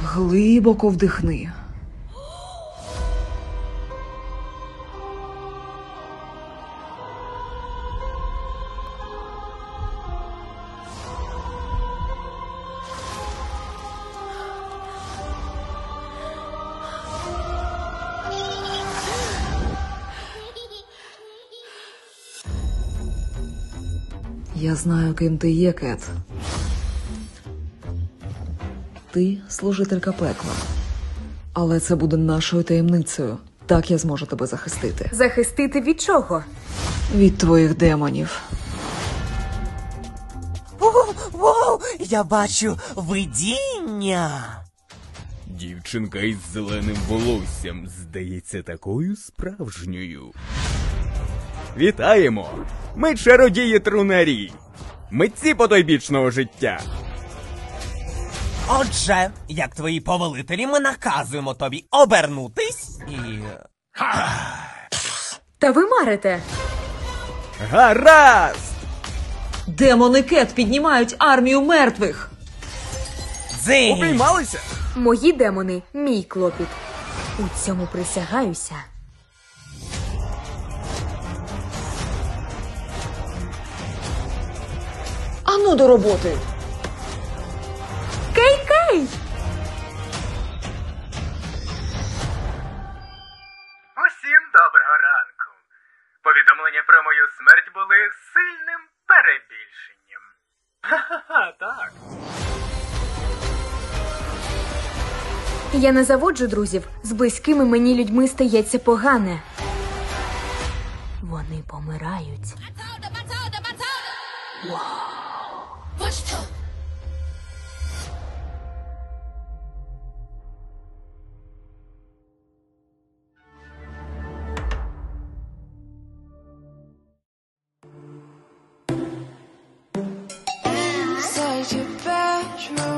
Глибоко вдихни. Я знаю, ким ти є, Кет. Ти служителька пекла. Але це буде нашою таємницею. Так я зможу тебе захистити. Захистити від чого? Від твоїх демонів. Воу! Я бачу видіння! Дівчинка із зеленим волоссям здається такою справжньою. Вітаємо! Ми чародії-трунарі! Митці потойбічного життя! Отже, як твої повелителі, ми наказуємо тобі обернутись і... Та ви марите. Гаразд! Демони Кет піднімають армію мертвих! Дзинь! Обіймалися? Мої демони – мій клопіт. У цьому присягаюся. Ану до роботи! Кей-кей! Усім доброго ранку. Повідомлення про мою смерть були сильним перебільшенням. Ха-ха-ха, так. Я не заводжу друзів. З близькими мені людьми стається погане. Вони помирають. Inside your bedroom